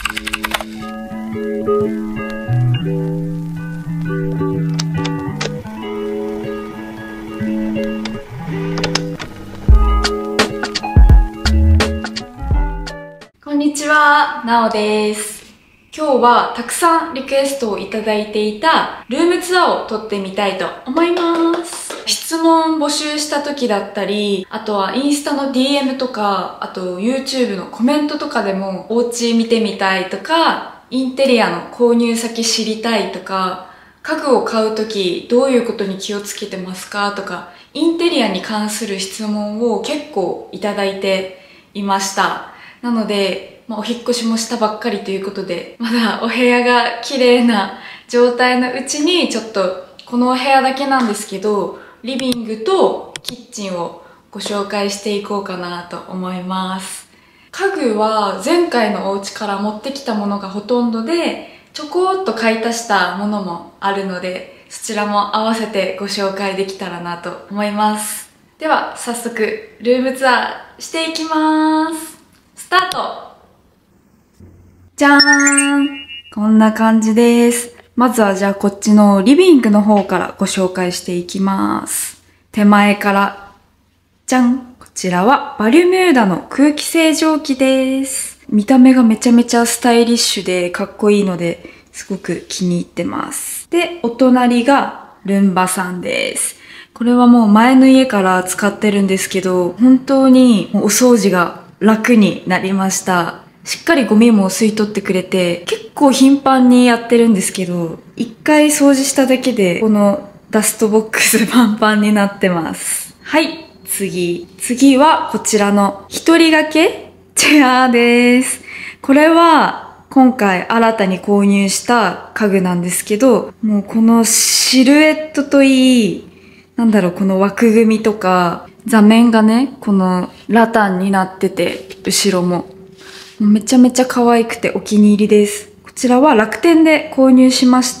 こんにちは、なおです。今日はたくさんリクエストをいただいていたルームツアーを撮ってみたいと思います。質問募集した時だったり、あとはインスタの DM とか、あと YouTube のコメントとかでもお家見てみたいとか、インテリアの購入先知りたいとか、家具を買う時どういうことに気をつけてますかとか、インテリアに関する質問を結構いただいていました。なので、お引っ越しもしたばっかりということで、まだお部屋が綺麗な状態のうちに、ちょっとこのお部屋だけなんですけど、リビングとキッチンをご紹介していこうかなと思います。家具は前回のお家から持ってきたものがほとんどで、ちょこっと買い足したものもあるので、そちらも合わせてご紹介できたらなと思います。では、早速ルームツアーしていきます。スタート！じゃーん！こんな感じです。まずはじゃあこっちのリビングの方からご紹介していきます。手前から、じゃん！こちらはバルミューダの空気清浄機です。見た目がめちゃめちゃスタイリッシュでかっこいいので、すごく気に入ってます。で、お隣がルンバさんです。これはもう前の家から使ってるんですけど、本当にお掃除が楽になりました。しっかりゴミも吸い取ってくれて、結構頻繁にやってるんですけど、一回掃除しただけで、このダストボックスパンパンになってます。はい、次はこちらの一人掛けチェアです。これは今回新たに購入した家具なんですけど、もうこのシルエットといい、この枠組みとか、座面がね、このラタンになってて、後ろも。めちゃめちゃ可愛くてお気に入りです。こちらは楽天で購入しました。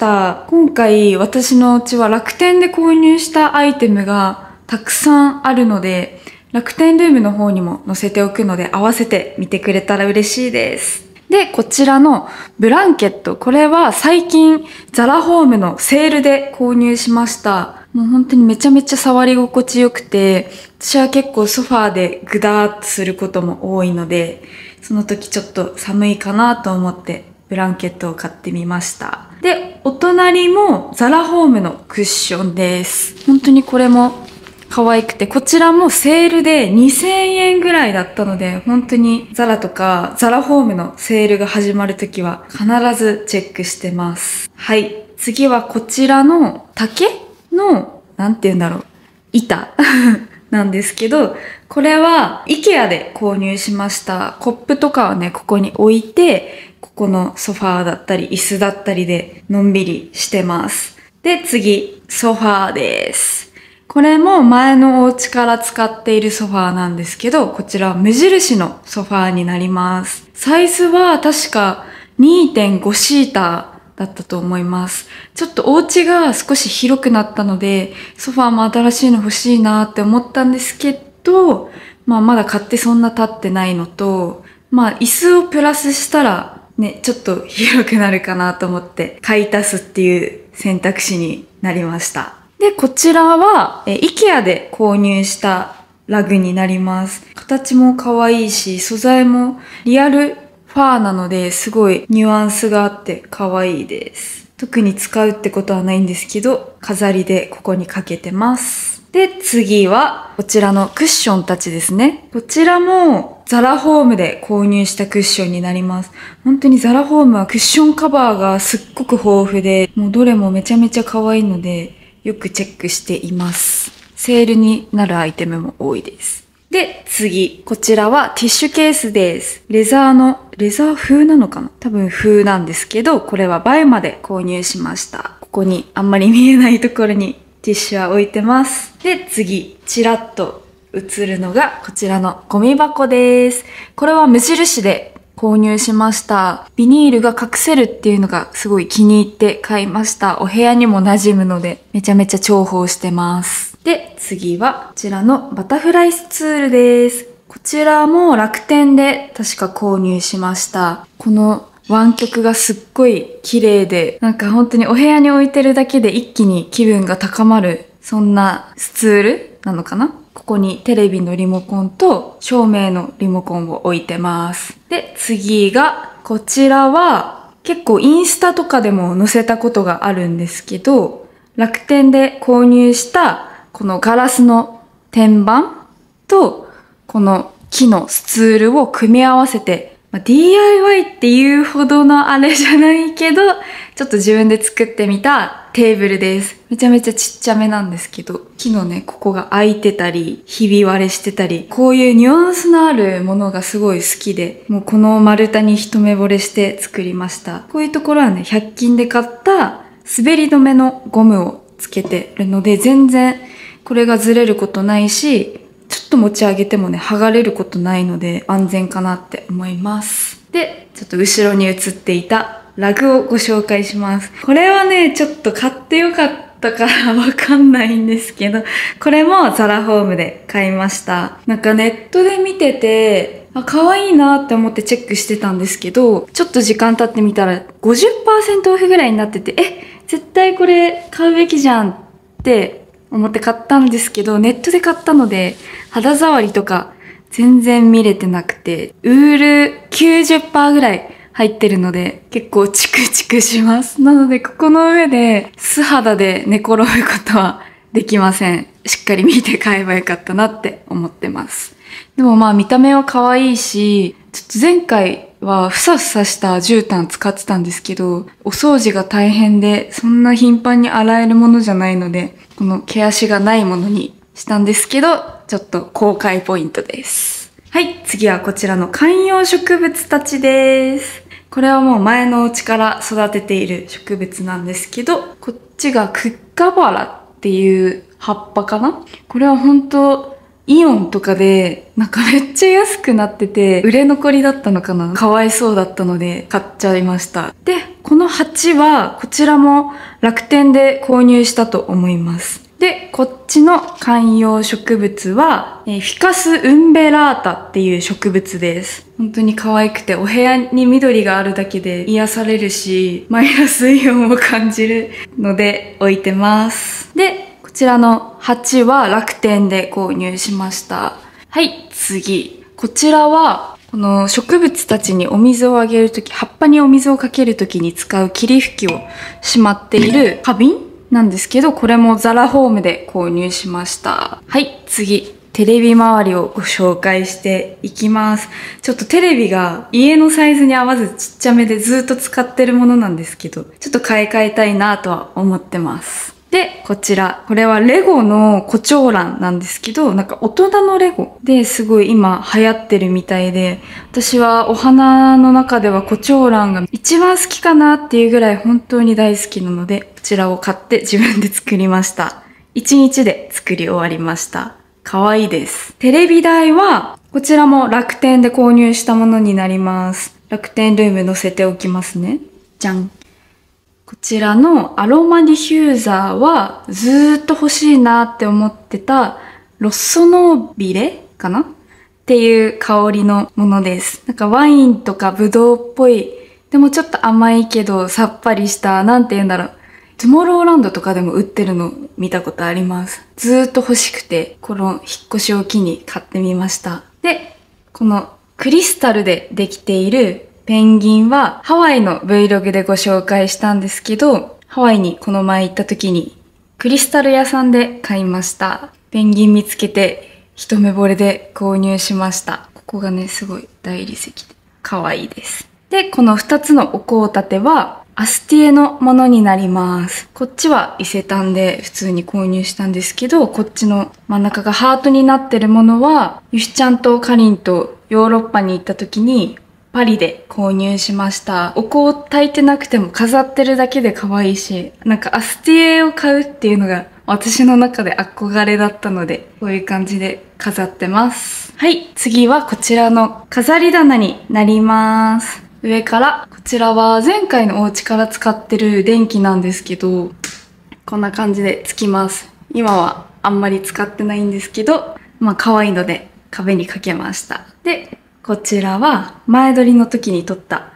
今回私のうちは楽天で購入したアイテムがたくさんあるので、楽天ルームの方にも載せておくので合わせて見てくれたら嬉しいです。で、こちらのブランケット。これは最近ザラホームのセールで購入しました。もう本当にめちゃめちゃ触り心地よくて、私は結構ソファーでグダーッとすることも多いので、その時ちょっと寒いかなと思ってブランケットを買ってみました。で、お隣もザラホームのクッションです。本当にこれも可愛くて、こちらもセールで2000円ぐらいだったので、本当にザラとかザラホームのセールが始まるときは必ずチェックしてます。はい。次はこちらの竹の、板なんですけど、これは IKEA で購入しました。コップとかをね、ここに置いて、ここのソファーだったり椅子だったりでのんびりしてます。で、次、ソファーです。これも前のお家から使っているソファーなんですけど、こちらは無印のソファーになります。サイズは確か 2.5 シーターだったと思います。ちょっとお家が少し広くなったので、ソファーも新しいの欲しいなって思ったんですけど、まだ買ってそんな経ってないのと、椅子をプラスしたらね、ちょっと広くなるかなと思って買い足すっていう選択肢になりました。で、こちらはIKEA で購入したラグになります。形も可愛いし、素材もリアルファーなのですごいニュアンスがあって可愛いです。特に使うってことはないんですけど、飾りでここにかけてます。で、次はこちらのクッションたちですね。こちらもザラホームで購入したクッションになります。本当にザラホームはクッションカバーがすっごく豊富で、もうどれもめちゃめちゃ可愛いので、よくチェックしています。セールになるアイテムも多いです。で、次。こちらはティッシュケースです。レザー風なのかな？多分風なんですけど、これはバイマで購入しました。ここにあんまり見えないところにティッシュは置いてます。で、次。ちらっと映るのがこちらのゴミ箱です。これは無印で購入しました。ビニールが隠せるっていうのがすごい気に入って買いました。お部屋にも馴染むのでめちゃめちゃ重宝してます。で、次はこちらのバタフライスツールです。こちらも楽天で確か購入しました。この湾曲がすっごい綺麗で、なんか本当にお部屋に置いてるだけで一気に気分が高まる、そんなスツールなのかな。ここにテレビのリモコンと照明のリモコンを置いてます。で、次が、こちらは結構インスタとかでも載せたことがあるんですけど、楽天で購入したこのガラスの天板とこの木のスツールを組み合わせて、DIY っていうほどのあれじゃないけど、ちょっと自分で作ってみたテーブルです。めちゃめちゃちっちゃめなんですけど、木のね、ここが開いてたり、ひび割れしてたり、こういうニュアンスのあるものがすごい好きで、もうこの丸太に一目惚れして作りました。こういうところはね、100均で買った滑り止めのゴムをつけてるので、全然これがずれることないし、ちょっと持ち上げてもね、剥がれることないので安全かなって思います。で、ちょっと後ろに映っていたラグをご紹介します。これはね、ちょっと買ってよかったからわかんないんですけど、これもザラホームで買いました。なんかネットで見てて、可愛いなって思ってチェックしてたんですけど、ちょっと時間経ってみたら 50% オフぐらいになってて、絶対これ買うべきじゃんって思って買ったんですけど、ネットで買ったので肌触りとか全然見れてなくて、ウール 90% ぐらい入ってるので結構チクチクします。なのでここの上で素肌で寝転ぶことはできません。しっかり見て買えばよかったなって思ってます。でも見た目は可愛いし、ちょっと前回はふさふさした絨毯使ってたんですけど、お掃除が大変でそんな頻繁に洗えるものじゃないので、この毛足がないものにしたんですけど、ちょっと後悔ポイントです。はい、次はこちらの観葉植物たちです。これはもう前のお家から育てている植物なんですけど、こっちがクッカバラっていう葉っぱかな。これは本当イオンとかでなんかめっちゃ安くなってて、売れ残りだったのかな。かわいそうだったので買っちゃいました。で、この鉢はこちらも楽天で購入したと思います。で、こっちの観葉植物は、フィカス・ウンベラータっていう植物です。本当に可愛くて、お部屋に緑があるだけで癒されるし、マイナスイオンを感じるので置いてます。で、こちらの鉢は楽天で購入しました。はい、次。こちらは、この植物たちにお水をあげるとき、葉っぱにお水をかけるときに使う霧吹きをしまっている花瓶なんですけど、これもザラホームで購入しました。はい、次。テレビ周りをご紹介していきます。ちょっとテレビが家のサイズに合わずちっちゃめでずっと使ってるものなんですけど、ちょっと買い替えたいなとは思ってます。で、こちら。これはレゴのコチョウランなんですけど、なんか大人のレゴですごい今流行ってるみたいで、私はお花の中ではコチョウランが一番好きかなっていうぐらい本当に大好きなので、こちらを買って自分で作りました。1日で作り終わりました。可愛いです。テレビ台は、こちらも楽天で購入したものになります。楽天ルーム載せておきますね。じゃん。こちらのアロマディフューザーはずーっと欲しいなって思ってたロッソノービレかなっていう香りのものです。なんかワインとかブドウっぽい、でもちょっと甘いけどさっぱりした、なんて言うんだろう。トゥモローランドとかでも売ってるの見たことあります。ずーっと欲しくて、この引っ越しを機に買ってみました。で、このクリスタルでできているペンギンはハワイの Vlog でご紹介したんですけど、ハワイにこの前行った時にクリスタル屋さんで買いました。ペンギン見つけて一目惚れで購入しました。ここがね、すごい大理石で可愛いです。で、この2つのお香立てはアスティエのものになります。こっちは伊勢丹で普通に購入したんですけど、こっちの真ん中がハートになってるものは、ゆしちゃんとかりんとヨーロッパに行った時にパリで購入しました。お香焚いてなくても飾ってるだけで可愛いし、なんかアスティエを買うっていうのが私の中で憧れだったので、こういう感じで飾ってます。はい、次はこちらの飾り棚になります。上から、こちらは前回のお家から使ってる電気なんですけど、こんな感じでつきます。今はあんまり使ってないんですけど、可愛いので壁にかけました。で、こちらは前撮りの時に撮った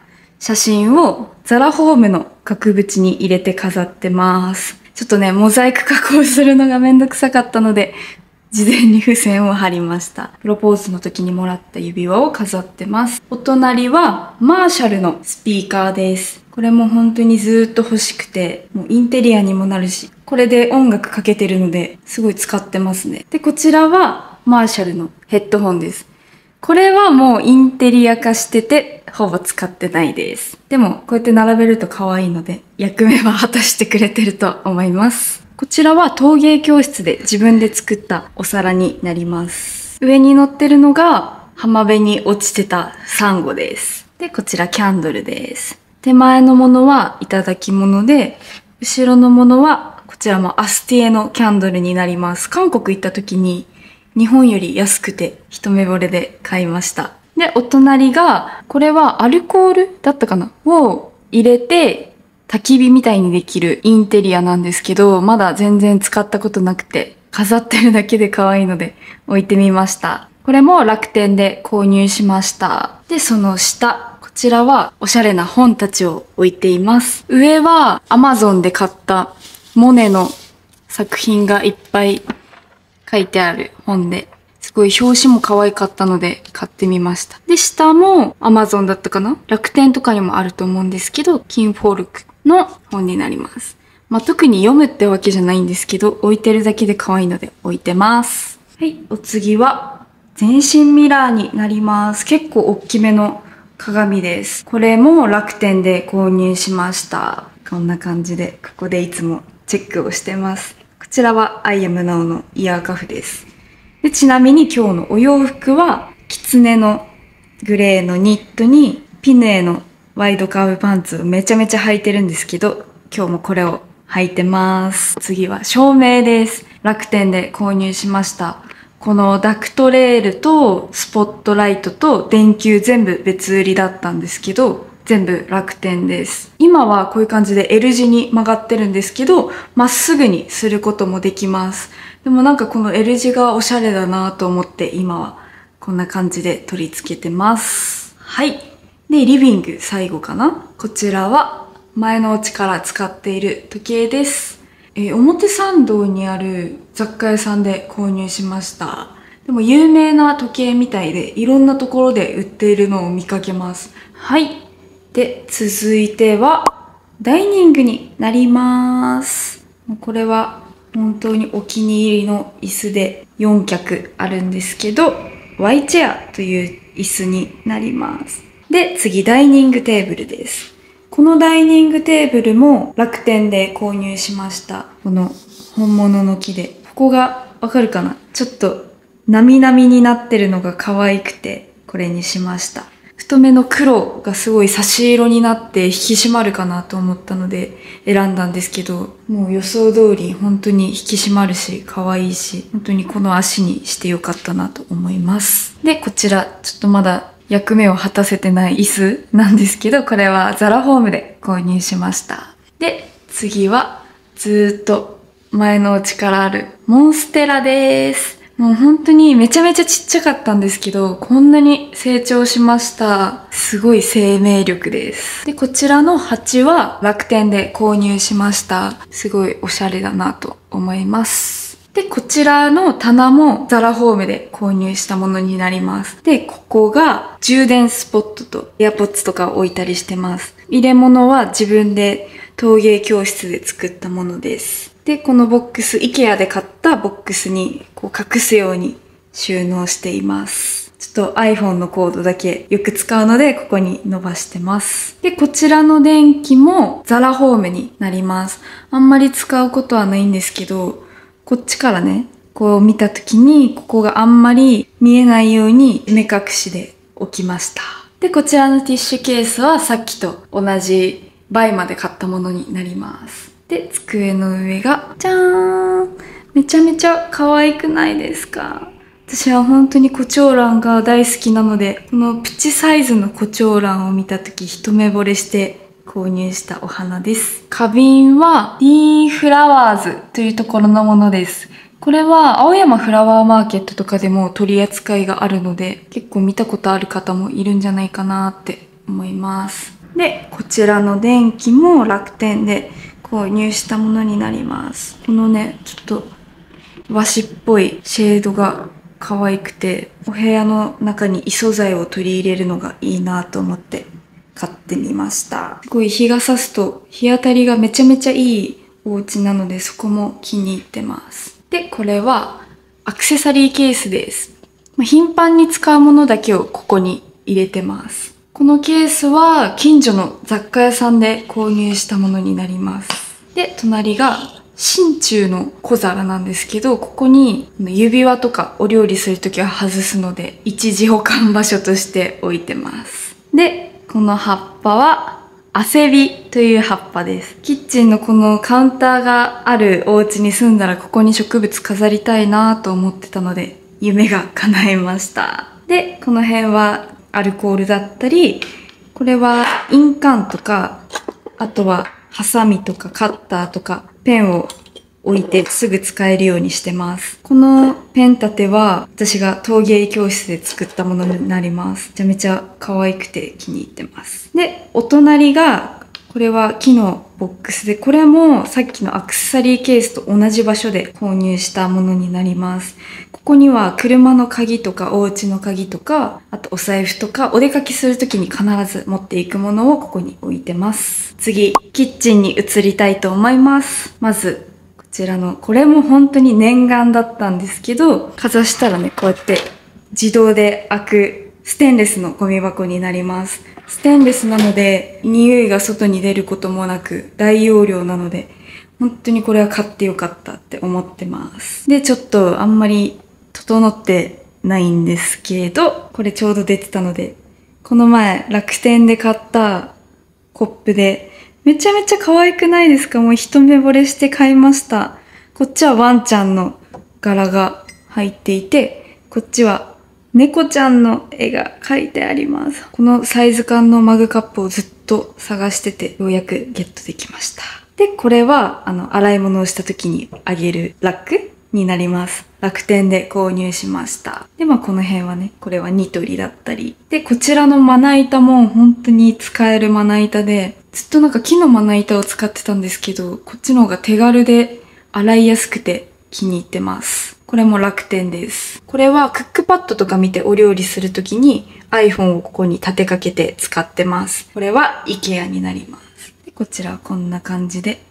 写真をザラホームの額縁に入れて飾ってます。ちょっとね、モザイク加工するのがめんどくさかったので、事前に付箋を貼りました。プロポーズの時にもらった指輪を飾ってます。お隣はマーシャルのスピーカーです。これも本当にずーっと欲しくて、もうインテリアにもなるし、これで音楽かけてるので、すごい使ってますね。で、こちらはマーシャルのヘッドホンです。これはもうインテリア化してて、ほぼ使ってないです。でも、こうやって並べると可愛いので、役目は果たしてくれてると思います。こちらは陶芸教室で自分で作ったお皿になります。上に乗ってるのが浜辺に落ちてたサンゴです。で、こちらキャンドルです。手前のものはいただき物で、後ろのものはこちらもアスティエのキャンドルになります。韓国行った時に日本より安くて一目惚れで買いました。で、お隣が、これはアルコールだったかなを入れて、焚き火みたいにできるインテリアなんですけど、まだ全然使ったことなくて、飾ってるだけで可愛いので置いてみました。これも楽天で購入しました。で、その下、こちらはおしゃれな本たちを置いています。上は Amazon で買ったモネの作品がいっぱい書いてある本で、すごい表紙も可愛かったので買ってみました。で、下も Amazon だったかな？楽天とかにもあると思うんですけど、キンフォルクの本になります。まあ、特に読むってわけじゃないんですけど、置いてるだけで可愛いので置いてます。はい、お次は全身ミラーになります。結構大きめの鏡です。これも楽天で購入しました。こんな感じで、ここでいつもチェックをしてます。こちらは I am Now のイヤーカフです。で、ちなみに今日のお洋服は、キツネのグレーのニットに、ピヌエのワイドカーブパンツをめちゃめちゃ履いてるんですけど、今日もこれを履いてます。次は照明です。楽天で購入しました。このダクトレールとスポットライトと電球全部別売りだったんですけど、全部楽天です。今はこういう感じで L 字に曲がってるんですけど、まっすぐにすることもできます。でもなんかこの L 字がおしゃれだなと思って今はこんな感じで取り付けてます。はい。で、リビング最後かな？こちらは前のうちから使っている時計です。表参道にある雑貨屋さんで購入しました。でも有名な時計みたいでいろんなところで売っているのを見かけます。はい。で、続いてはダイニングになります。これは本当にお気に入りの椅子で4脚あるんですけど、Y チェアという椅子になります。で、次ダイニングテーブルです。このダイニングテーブルも楽天で購入しました。この本物の木で。ここがわかるかな？ちょっとなみなみになってるのが可愛くて、これにしました。太めの黒がすごい差し色になって引き締まるかなと思ったので選んだんですけど、もう予想通り本当に引き締まるし可愛いし、本当にこの足にしてよかったなと思います。で、こちらちょっとまだ役目を果たせてない椅子なんですけど、これはザラホームで購入しました。で、次はずーっと前のうちからあるモンステラです。もう本当にめちゃめちゃちっちゃかったんですけど、こんなに成長しました。すごい生命力です。で、こちらの鉢は楽天で購入しました。すごいおしゃれだなと思います。で、こちらの棚もザラホームで購入したものになります。で、ここが充電スポットとエアポッツとかを置いたりしてます。入れ物は自分で陶芸教室で作ったものです。で、このボックス、IKEA で買ったボックスにこう隠すように収納しています。ちょっと iPhone のコードだけよく使うので、ここに伸ばしてます。で、こちらの電気もザラホームになります。あんまり使うことはないんですけど、こっちからね、こう見たときに、ここがあんまり見えないように目隠しで置きました。で、こちらのティッシュケースはさっきと同じ倍まで買ったものになります。で、机の上が、じゃーん！めちゃめちゃ可愛くないですか？私は本当にコチョウランが大好きなので、このプチサイズのコチョウランを見たとき一目惚れして購入したお花です。花瓶は D フラワーズというところのものです。これは青山フラワーマーケットとかでも取り扱いがあるので、結構見たことある方もいるんじゃないかなって思います。 で、こちらの電気も楽天で購入したものになります。このね、ちょっと和紙っぽいシェードが可愛くて、お部屋の中に異素材を取り入れるのがいいなと思って買ってみました。すごい日が差すと日当たりがめちゃめちゃいいお家なので、そこも気に入ってます。で、これはアクセサリーケースです。頻繁に使うものだけをここに入れてます。このケースは近所の雑貨屋さんで購入したものになります。で、隣が真鍮の小皿なんですけど、ここに指輪とかお料理するときは外すので、一時保管場所として置いてます。で、この葉っぱはアセビという葉っぱです。キッチンのこのカウンターがあるお家に住んだらここに植物飾りたいなと思ってたので、夢が叶いました。で、この辺はアルコールだったり、これは印鑑とか、あとはハサミとかカッターとかペンを置いてすぐ使えるようにしてます。このペン立ては私が陶芸教室で作ったものになります。めちゃめちゃ可愛くて気に入ってます。で、お隣が、これは木のボックスで、これもさっきのアクセサリーケースと同じ場所で購入したものになります。ここには車の鍵とかお家の鍵とか、あとお財布とかお出かけするときに必ず持っていくものをここに置いてます。次、キッチンに移りたいと思います。まず、こちらの、これも本当に念願だったんですけど、かざしたらね、こうやって自動で開くステンレスのゴミ箱になります。ステンレスなので、匂いが外に出ることもなく、大容量なので、本当にこれは買ってよかったって思ってます。で、ちょっとあんまり整ってないんですけど、これちょうど出てたので、この前楽天で買ったコップで、めちゃめちゃ可愛くないですか？もう一目惚れして買いました。こっちはワンちゃんの柄が入っていて、こっちは猫ちゃんの絵が描いてあります。このサイズ感のマグカップをずっと探してて、ようやくゲットできました。で、これは、洗い物をした時にあげるラックになります。楽天で購入しました。で、この辺はね、これはニトリだったり。で、こちらのまな板も本当に使えるまな板で、ずっとなんか木のまな板を使ってたんですけど、こっちの方が手軽で洗いやすくて気に入ってます。これも楽天です。これはクックパッドとか見てお料理するときに iPhone をここに立てかけて使ってます。これは IKEA になります。で、こちらはこんな感じで。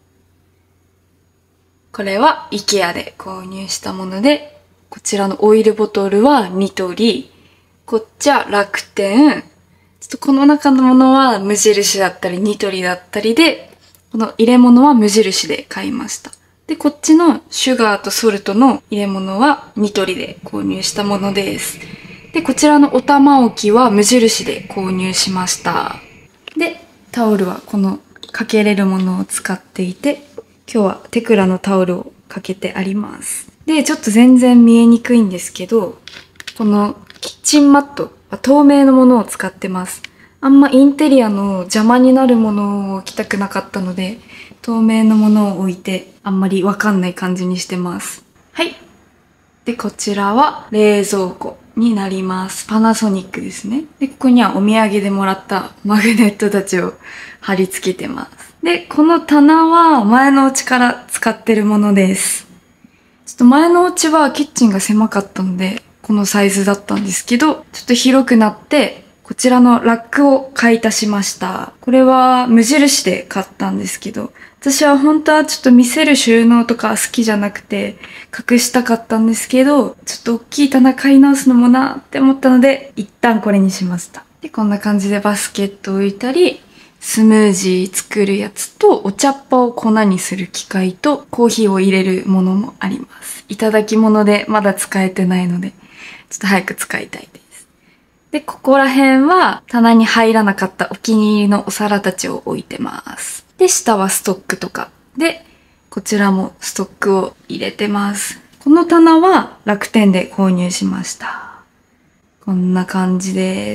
これは IKEA で購入したもので、こちらのオイルボトルはニトリ、こっちは楽天、ちょっとこの中のものは無印だったりニトリだったりで、この入れ物は無印で買いました。で、こっちのシュガーとソルトの入れ物はニトリで購入したものです。で、こちらのお玉置きは無印で購入しました。で、タオルはこのかけれるものを使っていて、今日はテクラのタオルをかけてあります。で、ちょっと全然見えにくいんですけど、このキッチンマットは透明のものを使ってます。あんまインテリアの邪魔になるものを置きたくなかったので、透明のものを置いてあんまりわかんない感じにしてます。はい。で、こちらは冷蔵庫になります。パナソニックですね。で、ここにはお土産でもらったマグネットたちを貼り付けてます。で、この棚は前のお家から使ってるものです。ちょっと前のお家はキッチンが狭かったので、このサイズだったんですけど、ちょっと広くなって、こちらのラックを買い足しました。これは無印で買ったんですけど、私は本当はちょっと見せる収納とか好きじゃなくて隠したかったんですけど、ちょっと大きい棚買い直すのもなって思ったので、一旦これにしました。で、こんな感じでバスケットを置いたり、スムージー作るやつとお茶っ葉を粉にする機械とコーヒーを入れるものもあります。いただき物でまだ使えてないので、ちょっと早く使いたいです。で、ここら辺は棚に入らなかったお気に入りのお皿たちを置いてます。で、下はストックとか。で、こちらもストックを入れてます。この棚は楽天で購入しました。こんな感じです。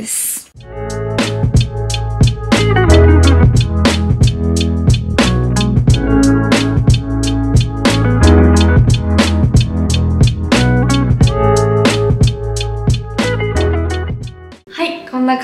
こんな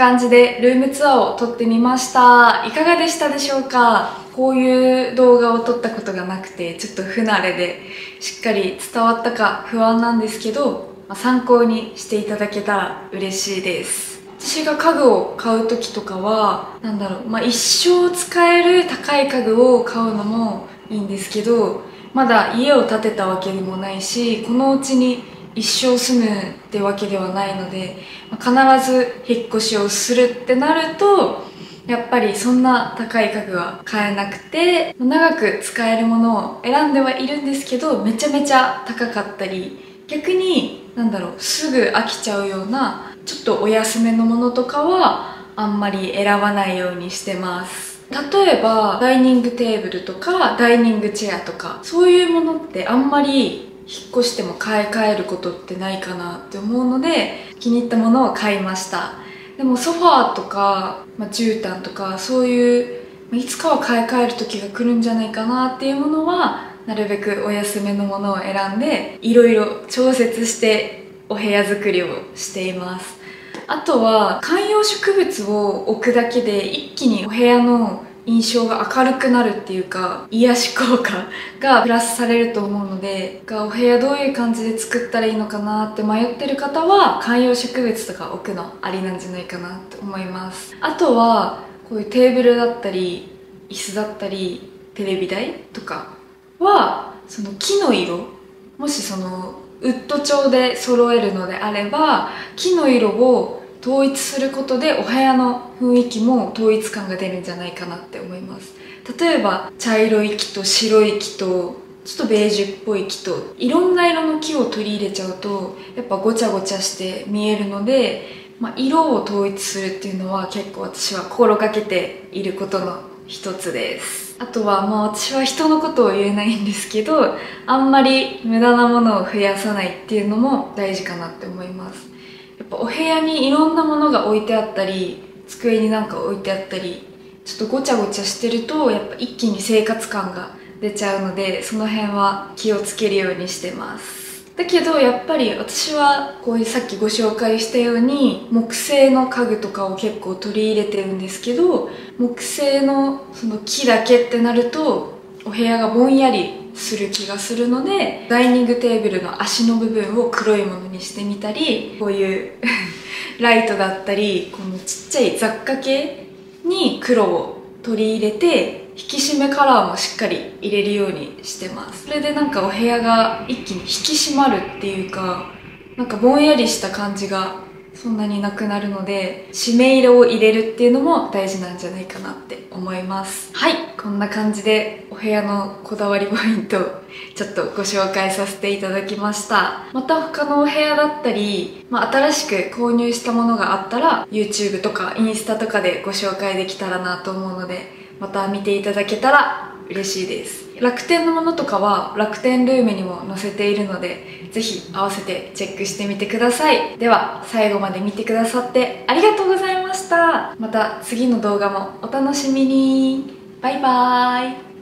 感じでルームツアーを撮ってみました。いかがでしたでしょうか？こういう動画を撮ったことがなくて、ちょっと不慣れでしっかり伝わったか不安なんですけど、参考にしていただけたら嬉しいです。私が家具を買う時とかは、一生使える高い家具を買うのもいいんですけど、まだ家を建てたわけでもないし、このうちに一生住むってわけではないので、必ず引っ越しをするってなると、やっぱりそんな高い家具は買えなくて、長く使えるものを選んではいるんですけど、めちゃめちゃ高かったり、逆にすぐ飽きちゃうようなちょっとお安めのものとかはあんまり選ばないようにしてます。例えばダイニングテーブルとかダイニングチェアとか、そういうものってあんまり引っ越しても買い替えることってないかなって思うので、気に入ったものを買いました。でもソファーとか、絨毯とか、そういういつかは買い替える時が来るんじゃないかなっていうものは、なるべくお安めのものを選んでいろいろ調節してお部屋作りをしています。あとは観葉植物を置くだけで一気にお部屋の印象が明るくなるっていうか、癒し効果がプラスされると思うので、お部屋どういう感じで作ったらいいのかなって迷ってる方は、観葉植物とか置くのありなんじゃないかなって思います。あとはこういうテーブルだったり椅子だったりテレビ台とかは、その木の色、もしウッド調で揃えるのであれば、木の色を統一することでお部屋の雰囲気も統一感が出るんじゃないかなって思います。例えば茶色い木と白い木とちょっとベージュっぽい木と、いろんな色の木を取り入れちゃうとやっぱごちゃごちゃして見えるので、色を統一するっていうのは結構私は心がけていることの一つです。あとは私は人のことを言えないんですけど、あんまり無駄なものを増やさないっていうのも大事かなって思います。やっぱお部屋にいろんなものが置いてあったり、机になんか置いてあったり、ちょっとごちゃごちゃしてるとやっぱ一気に生活感が出ちゃうので、その辺は気をつけるようにしてます。だけどやっぱり私はこういうさっきご紹介したように木製の家具とかを結構取り入れてるんですけど、木製のその木だけってなるとお部屋がぼんやりする気がするので、ダイニングテーブルの足の部分を黒いものにしてみたり、こういうライトだったりこのちっちゃい雑貨系に黒を取り入れて、引き締めカラーもしっかり入れるようにしてます。それでお部屋が一気に引き締まるっていうか、ぼんやりした感じがそんなになくなるので、締め色を入れるっていうのも大事なんじゃないかなって思います。はい、こんな感じでお部屋のこだわりポイントをちょっとご紹介させていただきました。また他のお部屋だったり、新しく購入したものがあったら YouTube とかインスタとかでご紹介できたらなと思うので、また見ていただけたら嬉しいです。楽天のものとかは楽天ルームにも載せているので、ぜひ合わせてチェックしてみてください。では最後まで見てくださってありがとうございました。また次の動画もお楽しみに。バイバーイ。